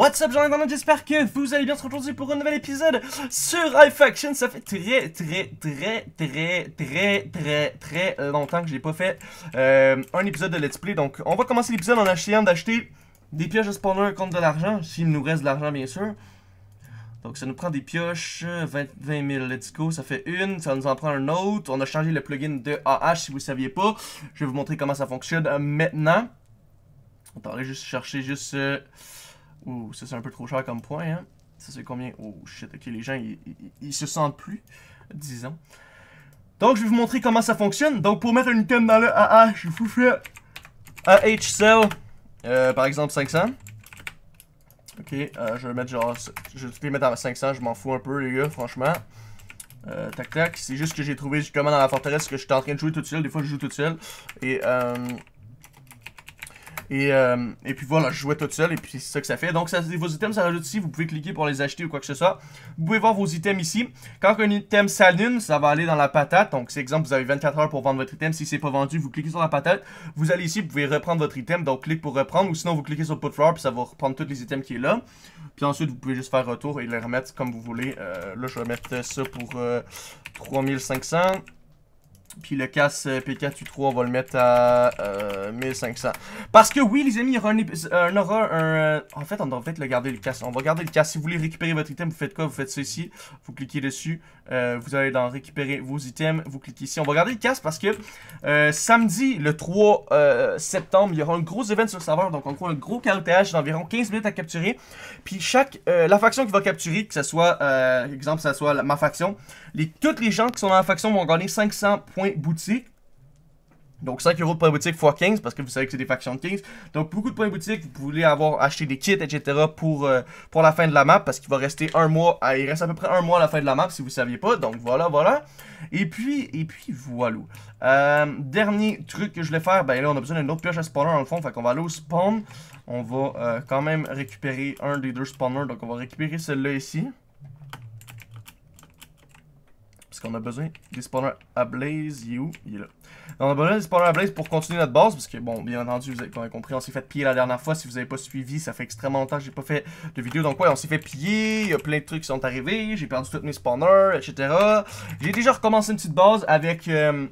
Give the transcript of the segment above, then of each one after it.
What's up, Jean-Internet, j'espère que vous allez bien aujourd'hui pour un nouvel épisode sur iFaction. Ça fait très longtemps que j'ai pas fait un épisode de Let's Play. Donc on va commencer l'épisode en essayant d'acheter des pioches de spawner contre de l'argent, s'il nous reste de l'argent bien sûr. Donc ça nous prend des pioches, 20 000, let's go, ça fait une, ça nous en prend un autre. On a changé le plugin de AH si vous ne saviez pas. Je vais vous montrer comment ça fonctionne maintenant. On parlait juste chercher juste... Ouh, ça c'est un peu trop cher comme point, hein. Ça c'est combien? Oh shit, ok, les gens ils se sentent plus, disons. Donc je vais vous montrer comment ça fonctionne. Donc pour mettre un item dans le AH, je vous fais AH sell, par exemple 500. Ok, je vais mettre genre, je vais les mettre à 500, je m'en fous un peu les gars, franchement. Tac tac, c'est juste que j'ai trouvé comment dans la forteresse que j'étais en train de jouer tout seul, des fois je joue tout seul. Et puis voilà, je jouais tout seul et puis c'est ça que ça fait. Donc ça, vos items ça rajoute ici, vous pouvez cliquer pour les acheter ou quoi que ce soit. Vous pouvez voir vos items ici. Quand un item s'allume, ça va aller dans la patate. Donc c'est exemple, vous avez 24 heures pour vendre votre item. Si c'est pas vendu, vous cliquez sur la patate. Vous allez ici, vous pouvez reprendre votre item. Donc clique pour reprendre ou sinon vous cliquez sur put floor puis ça va reprendre tous les items qui est là. Puis ensuite vous pouvez juste faire retour et les remettre comme vous voulez. Là je vais mettre ça pour 3500. Puis le casse P4U3, on va le mettre à 1500. Parce que oui, les amis, il y aura en fait, on devrait peut-être le garder le casse. On va garder le casse. Si vous voulez récupérer votre item, vous faites quoi? Vous faites ça ici. Vous cliquez dessus. Vous allez dans récupérer vos items. Vous cliquez ici. On va garder le casse parce que samedi, le 3 septembre, il y aura un gros event sur le serveur. Donc, on croit un gros carotage d'environ 15 minutes à capturer. Puis la faction qui va capturer, que ce soit, exemple, que ce soit ma faction, tous les gens qui sont dans la faction vont gagner 500 points boutique. Donc 5 € de points boutique x 15 parce que vous savez que c'est des factions de 15. Donc beaucoup de points boutique, vous pouvez avoir acheté des kits, etc. pour la fin de la map parce qu'il va rester un mois. Il reste à peu près un mois à la fin de la map si vous ne saviez pas. Donc voilà. Et puis voilà. Dernier truc que je voulais faire, ben là on a besoin d'une autre pioche à spawner dans le fond. Fait qu'on va aller au spawn. On va quand même récupérer un des deux spawners. Donc on va récupérer celui-là ici. Parce qu'on a besoin des spawners à Blaze. Il est où? Il est là. On a besoin des spawners à Blaze pour continuer notre base. Parce que, bon, bien entendu, vous avez compris, on s'est fait piller la dernière fois. Si vous n'avez pas suivi, ça fait extrêmement longtemps que j'ai pas fait de vidéo. Donc, ouais, on s'est fait piller. Il y a plein de trucs qui sont arrivés. J'ai perdu tous mes spawners, etc. J'ai déjà recommencé une petite base avec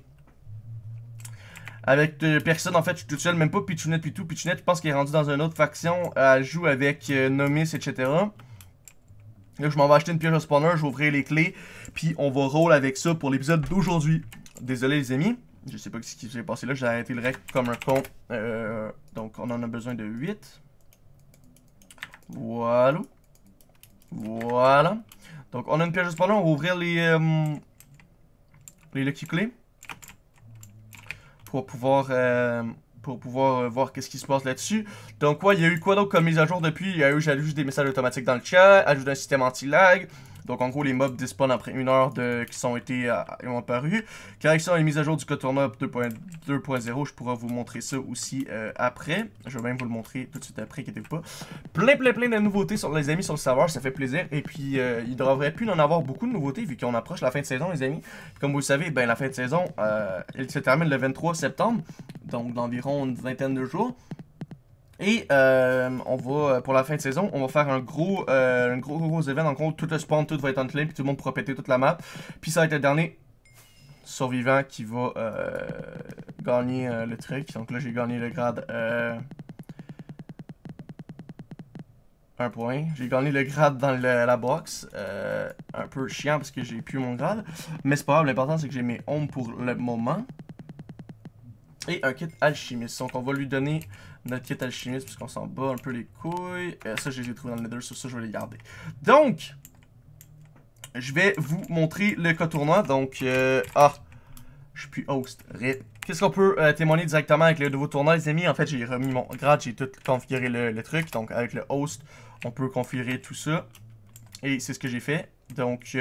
personne. En fait, je suis tout seul. Même pas Pichounette puis tout. Pichounette, je pense qu'il est rendu dans une autre faction. Elle joue avec Nomis, etc. Là, je m'en vais acheter une pioche de spawner, je vais ouvrir les clés, puis on va roll avec ça pour l'épisode d'aujourd'hui. Désolé les amis, je sais pas ce qui s'est passé là, j'ai arrêté le rec comme un con. Donc on en a besoin de 8. Voilà. Voilà. Donc on a une pioche de spawner, on va ouvrir les lucky clés. Pour pouvoir voir qu'est-ce qui se passe là-dessus. Donc, ouais, il y a eu quoi d'autre comme mise à jour depuis? Il y a eu, j'ajoute des messages automatiques dans le chat, ajoute un système anti-lag. Donc, en gros, les mobs despawnent après 1 heure qui ont apparus. Correction et mise à jour du code tournoi 2.0. Je pourrais vous montrer ça aussi après. Je vais même vous le montrer tout de suite après, inquiétez-vous pas. Plein de nouveautés sur les amis sur le serveur, ça fait plaisir. Et puis, il devrait plus en avoir beaucoup de nouveautés vu qu'on approche la fin de saison, les amis. Comme vous le savez, ben, la fin de saison, elle se termine le 23 septembre. Donc, d'environ une vingtaine de jours. Et on va, pour la fin de saison, on va faire un gros événement. En gros, tout le spawn, tout va être unclaimed, puis tout le monde pourra péter toute la map. Puis ça va être le dernier survivant qui va gagner le truc. Donc là, j'ai gagné le grade 1 point. J'ai gagné le grade dans la box. Un peu chiant parce que j'ai plus mon grade. Mais c'est pas grave, l'important c'est que j'ai mes homes pour le moment. Et un kit alchimiste. Donc on va lui donner notre kit alchimiste puisqu'on s'en bat un peu les couilles. Ça je les ai trouvés dans le nether, sur ça je vais les garder. Donc, je vais vous montrer le cas tournoi. Donc, je suis plus host. Qu'est-ce qu'on peut témoigner directement avec le nouveau tournoi les amis? En fait j'ai remis mon grade, j'ai tout configuré le truc. Donc avec le host, on peut configurer tout ça. Et c'est ce que j'ai fait. Donc,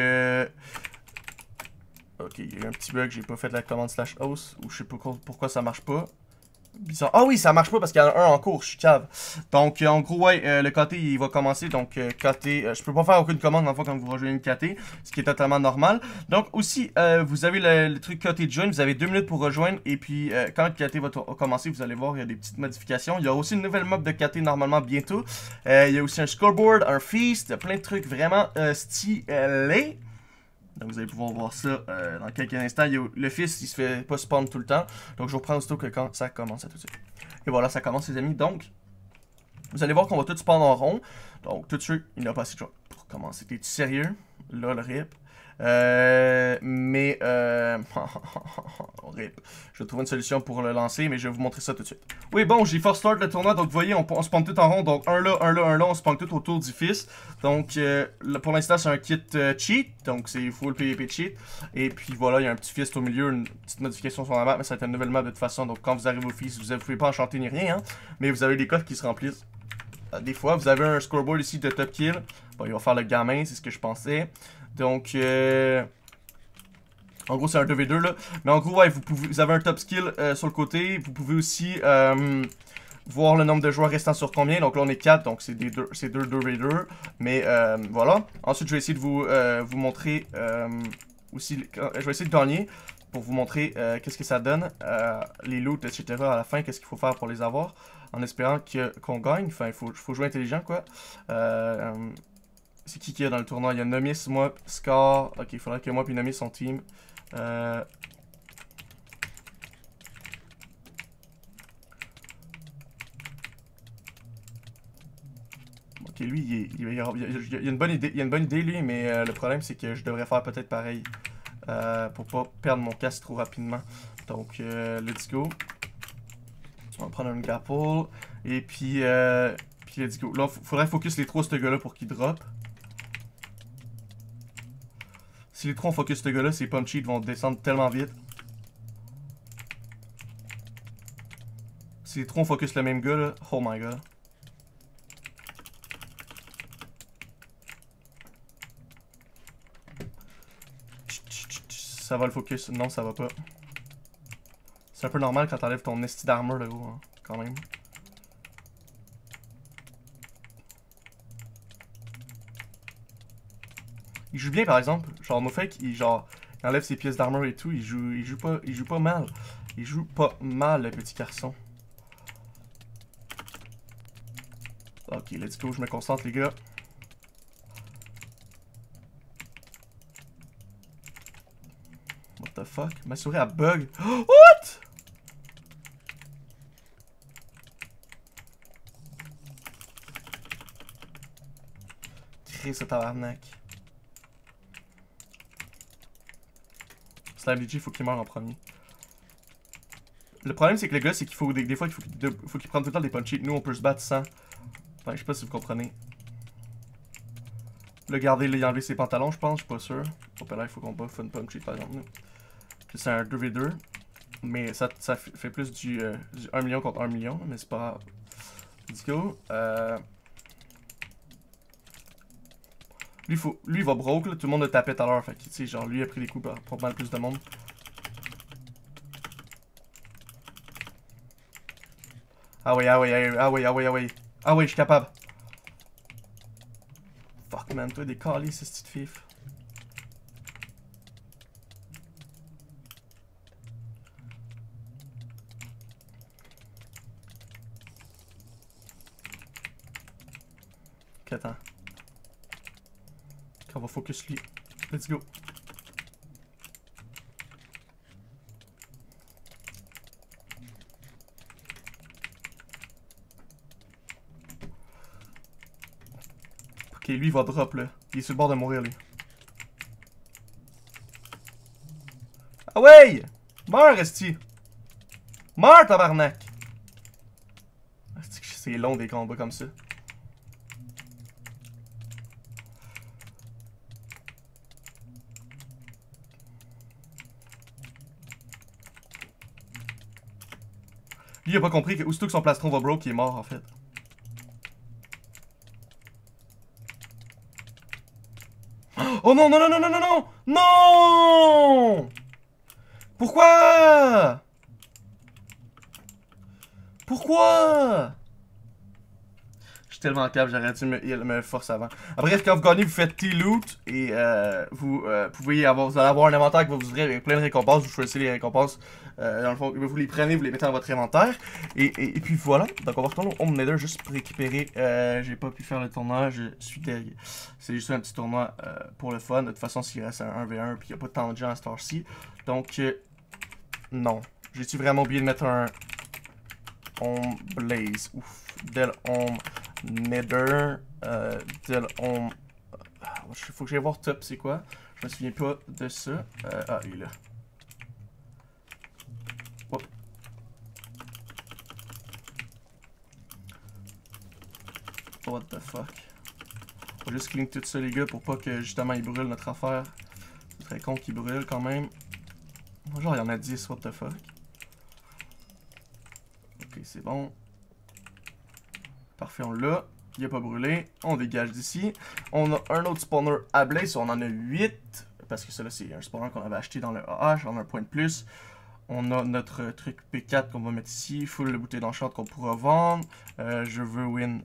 ok, il y a eu un petit bug, j'ai pas fait de la commande /host ou je sais pas pourquoi ça marche pas. Bizarre. Ah oui, ça marche pas parce qu'il y en a un en cours, je suis cave. Donc, en gros, ouais, le KT, il va commencer. Donc, KT, je peux pas faire aucune commande dans quand vous rejoignez une KT, ce qui est totalement normal. Donc, aussi, vous avez le truc KT Join, vous avez 2 minutes pour rejoindre. Et puis, quand le KT va commencer, vous allez voir, il y a des petites modifications. Il y a aussi une nouvelle mob de KT normalement bientôt. Il y a aussi un scoreboard, un feast, plein de trucs vraiment stylés. Donc vous allez pouvoir voir ça dans quelques instants. Le fils, il se fait pas spawn tout le temps. Donc je vous reprends aussitôt que quand ça commence à tout de suite. Et voilà, ça commence les amis. Donc, vous allez voir qu'on va tout spawn en rond. Donc tout de suite, il n'a pas assez de choix pour commencer. T'es-tu sérieux? Là, le rip. Rip. Je vais trouver une solution pour le lancer, mais je vais vous montrer ça tout de suite. Oui, bon, j'ai force start le tournoi, donc vous voyez, on spawn tout en rond. Donc un là, un là, un là, on spawn tout autour du fils. Donc pour l'instant, c'est un kit cheat, donc c'est full PvP cheat. Et puis voilà, il y a un petit fist au milieu, une petite modification sur la map, mais ça va être une nouvelle map de toute façon. Donc quand vous arrivez au fist, vous ne pouvez pas enchanter ni rien, hein, mais vous avez des coffres qui se remplissent. Des fois, vous avez un scoreboard ici de top kill. Bon, il va faire le gamin, c'est ce que je pensais. Donc, en gros, c'est un 2v2 là. Mais en gros, ouais, vous avez un top skill sur le côté. Vous pouvez aussi voir le nombre de joueurs restant sur combien. Donc là, on est 4, donc c'est 2v2. Mais voilà. Ensuite, je vais essayer de vous montrer aussi. Je vais essayer de gagner pour vous montrer qu'est-ce que ça donne. Les loots, etc. à la fin, qu'est-ce qu'il faut faire pour les avoir. En espérant qu'on gagne. Enfin, il faut jouer intelligent, quoi. C'est qui est dans le tournoi? Il y a Nomis, moi, Scar. Ok, il faudrait que moi et Nomis sont team. Ok, lui, il y a une bonne idée. Il y a une bonne idée, lui, mais le problème, c'est que je devrais faire peut-être pareil. Pour pas perdre mon casque trop rapidement. Donc, let's go. On va prendre un grapple. Et puis let's go. Là, faudrait focus les trois ce gars-là pour qu'il drop. Si les trois on focus ce gars-là, ces punchy vont descendre tellement vite. Si les trois on focus le même gars, là, oh my god. Ça va le focus? Non, ça va pas. C'est un peu normal quand t'enlèves ton esti d'armure, là, gros, hein, quand même. Il joue bien, par exemple. Genre, Mofek, il enlève ses pièces d'armure et tout. Il joue pas mal. Il joue pas mal, le petit garçon. Ok, let's go. Je me concentre, les gars. What the fuck? Ma souris a bug. What? Crée ce tabarnak. Slime DJ, il faut qu'il meure en premier. Le problème, c'est que le gars, c'est qu'il faut des fois, il faut qu'il prenne tout le temps des punchies. Nous, on peut se battre sans. Enfin, je sais pas si vous comprenez. Le garder, il a enlevé ses pantalons, je pense, je suis pas sûr. Là, il faut qu'on buff une punchy, par exemple. C'est un 2v2. Mais ça fait plus du 1 million contre 1 million, mais c'est pas grave. Let's go. Lui, il va broke, là. Tout le monde le tapait tout à l'heure. Fait que, tu sais, genre, lui a pris des coups pour mal plus de monde. Ah oui, ah oui, ah oui, ah oui, ah oui. Ah oui, je suis capable. Fuck, man, toi, des calices, cette petite fif. Ok, attends. On va focus lui. Let's go. Ok, lui il va drop là. Il est sur le bord de mourir lui. Ah ouais! Meurs, Esti! Meurs, tabarnak! C'est long des combats comme ça. Lui, il a pas compris que aussitôt que son plastron va broke, il est mort en fait. Oh non, non, non, non, non, non, non! Non! Pourquoi? Pourquoi? Je suis tellement câble, j'aurais dû me forcer avant. Bref, quand vous gagnez, vous faites T-Loot et vous pouvez avoir, vous allez avoir un inventaire qui va vous ouvrir avec plein de récompenses. Vous choisissez les récompenses. Dans le fond, vous les prenez, vous les mettez dans votre inventaire. Et puis voilà. Donc on va retourner au Home Nether juste pour récupérer. J'ai pas pu faire le tournoi, je suis derrière. C'est juste un petit tournoi pour le fun. De toute façon, s'il reste un 1v1 puis il n'y a pas tant de gens à cette heure-ci. Donc, non. J'ai-tu vraiment oublié de mettre un Home Blaze? Ouf. Del Home Nether. Del Home. Faut que j'aille voir top, c'est quoi? Je me souviens pas de ça. Ah, il est là. Oh. What the fuck? On va juste clean tout ça, les gars, pour pas que justement il brûle notre affaire. C'est très con qu'il brûle quand même. Genre, il y en a 10, what the fuck? Ok, c'est bon. Parfait, on l'a. Il n'a pas brûlé. On dégage d'ici. On a un autre spawner à blaze. On en a 8. Parce que celui-là, c'est un spawner qu'on avait acheté dans le AH. On a un point de plus. On a notre truc P4 qu'on va mettre ici. Full de bouteilles d'enchant qu'on pourra vendre. Je veux win.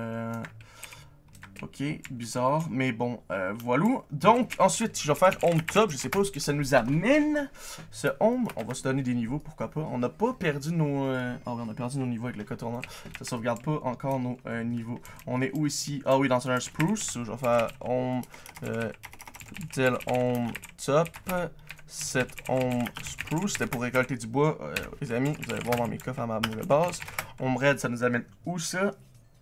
Ok, bizarre, mais bon, voilà. Donc, ensuite, je vais faire home top. Je sais pas où ce que ça nous amène. Ce home, on va se donner des niveaux, pourquoi pas. On n'a pas perdu nos... Ah oui, on a perdu nos niveaux avec le cotournant. Ça sauvegarde pas encore nos niveaux. On est où ici? Ah oui, dans un spruce. Je vais faire home... del home top. Set home spruce. C'était pour récolter du bois, les amis. Vous allez voir dans mes coffres à ma nouvelle base. Home red, ça nous amène où ça?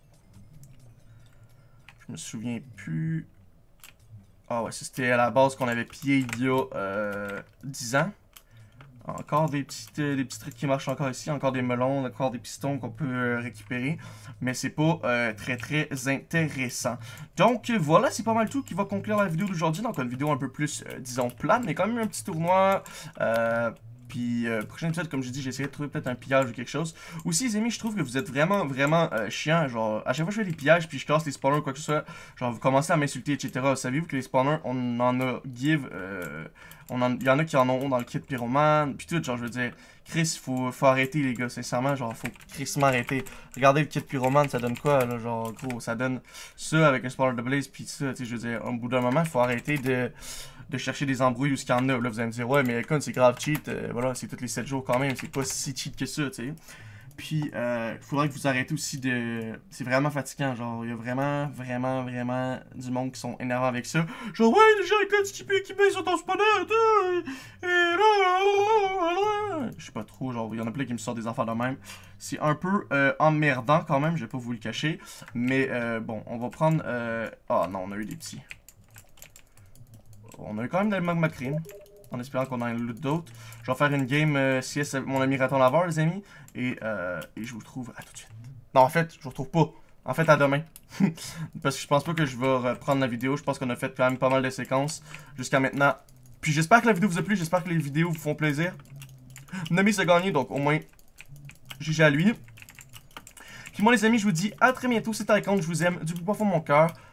Je me souviens plus. Ah ouais, c'était à la base qu'on avait pillé il y a 10 ans. Encore des petits trucs qui marchent encore ici. Encore des melons, encore des pistons qu'on peut récupérer. Mais c'est pas très intéressant. Donc voilà, c'est pas mal tout qui va conclure la vidéo d'aujourd'hui. Donc une vidéo un peu plus, disons, plane. Mais quand même un petit tournoi. Puis, prochain épisode, comme je dis, j'essaierai de trouver peut-être un pillage ou quelque chose. Aussi, les amis, je trouve que vous êtes vraiment chiants. Genre, à chaque fois que je fais des pillages, puis je casse les spawners ou quoi que ce soit, genre, vous commencez à m'insulter, etc. Savez-vous que les spawners, on en a give. Il y en a qui en ont dans le kit pyromane. Puis tout, genre, je veux dire, Chris, faut arrêter, les gars. Sincèrement, genre, faut crissement arrêter. Regardez le kit pyromane, ça donne quoi, là? Genre, gros, ça donne ça avec un spawner de blaze, puis ça, tu sais, je veux dire, au bout d'un moment, il faut arrêter de chercher des embrouilles où ce qu'il y en a. Là, vous allez me dire, ouais, mais écoute, c'est grave cheat. Voilà, c'est tous les 7 jours quand même. C'est pas si cheat que ça, tu sais. Puis, il faudrait que vous arrêtez aussi de... C'est vraiment fatigant, genre, il y a vraiment du monde qui sont énervants avec ça. Genre, ouais, les gens, qui payent sur ton spawner, et là, je sais pas trop, genre, il y en a plein qui me sortent des affaires de même. C'est un peu emmerdant quand même, je vais pas vous le cacher. Mais, bon, on va prendre... Ah non, on a eu des petits. On a eu quand même des magma cream. En espérant qu'on en ait loot d'autres. Je vais faire une game CS avec mon ami Raton Laveur, les amis. Et je vous retrouve à tout de suite. Non, en fait, je vous retrouve pas. En fait, à demain. Parce que je pense pas que je vais reprendre la vidéo. Je pense qu'on a fait quand même pas mal de séquences jusqu'à maintenant. Puis j'espère que la vidéo vous a plu. J'espère que les vidéos vous font plaisir. Nami s'est gagné, donc au moins, GG à lui. Puis moi, les amis, je vous dis à très bientôt. C'était Icon, je vous aime du plus profond de mon cœur.